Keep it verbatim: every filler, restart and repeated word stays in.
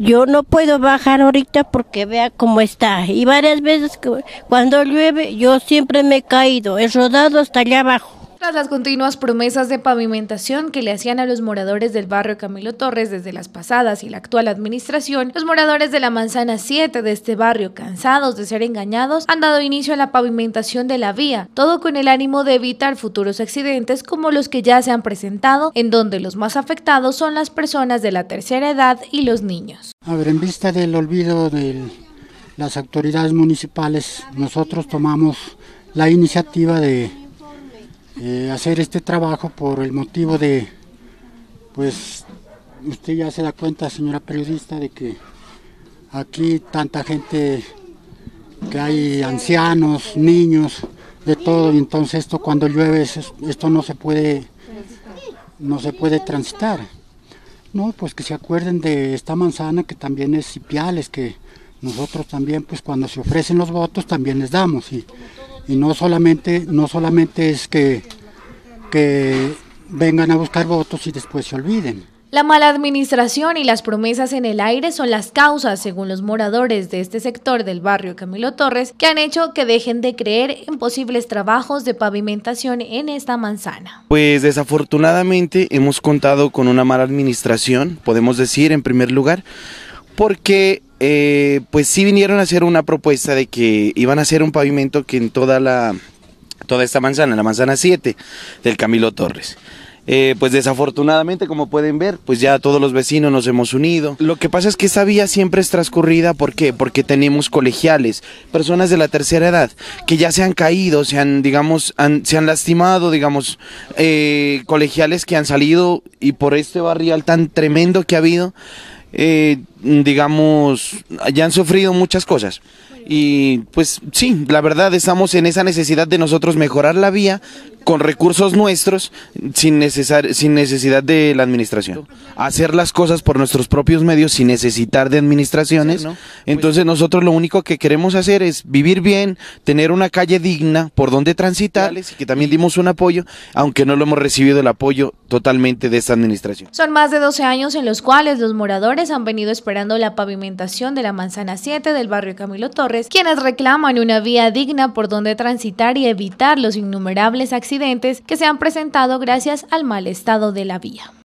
Yo no puedo bajar ahorita porque vea cómo está. Y varias veces que cuando llueve yo siempre me he caído, he rodado hasta allá abajo. Tras las continuas promesas de pavimentación que le hacían a los moradores del barrio Camilo Torres desde las pasadas y la actual administración, los moradores de la Manzana siete de este barrio, cansados de ser engañados, han dado inicio a la pavimentación de la vía, todo con el ánimo de evitar futuros accidentes como los que ya se han presentado, en donde los más afectados son las personas de la tercera edad y los niños. A ver, en vista del olvido de las autoridades municipales, nosotros tomamos la iniciativa de Eh, hacer este trabajo por el motivo de, pues, usted ya se da cuenta, señora periodista, de que aquí tanta gente, que hay ancianos, niños, de todo, y entonces esto cuando llueve, esto no se puede, no se puede transitar. No, pues que se acuerden de esta manzana que también es Ipiales, que nosotros también, pues cuando se ofrecen los votos también les damos, y Y no solamente, no solamente es que, que vengan a buscar votos y después se olviden. La mala administración y las promesas en el aire son las causas, según los moradores de este sector del barrio Camilo Torres, que han hecho que dejen de creer en posibles trabajos de pavimentación en esta manzana. Pues desafortunadamente hemos contado con una mala administración, podemos decir en primer lugar, porque eh, pues sí vinieron a hacer una propuesta de que iban a hacer un pavimento que en toda la toda esta manzana, la manzana siete del Camilo Torres. Eh, pues desafortunadamente, como pueden ver, pues ya todos los vecinos nos hemos unido. Lo que pasa es que esta vía siempre es transcurrida, ¿por qué? Porque tenemos colegiales, personas de la tercera edad, que ya se han caído, se han, digamos, han, se han lastimado, digamos, eh, colegiales que han salido y por este barrial tan tremendo que ha habido, Eh, digamos, ya han sufrido muchas cosas y pues sí, la verdad estamos en esa necesidad de nosotros mejorar la vía con recursos nuestros sin, necesar, sin necesidad de la administración, hacer las cosas por nuestros propios medios sin necesitar de administraciones. Entonces nosotros lo único que queremos hacer es vivir bien, tener una calle digna por donde transitar, y que también dimos un apoyo, aunque no lo hemos recibido el apoyo totalmente de esta administración. Son más de doce años en los cuales los moradores han venido esperando la pavimentación de la manzana siete del barrio Camilo Torres, quienes reclaman una vía digna por donde transitar y evitar los innumerables accidentes que se han presentado gracias al mal estado de la vía.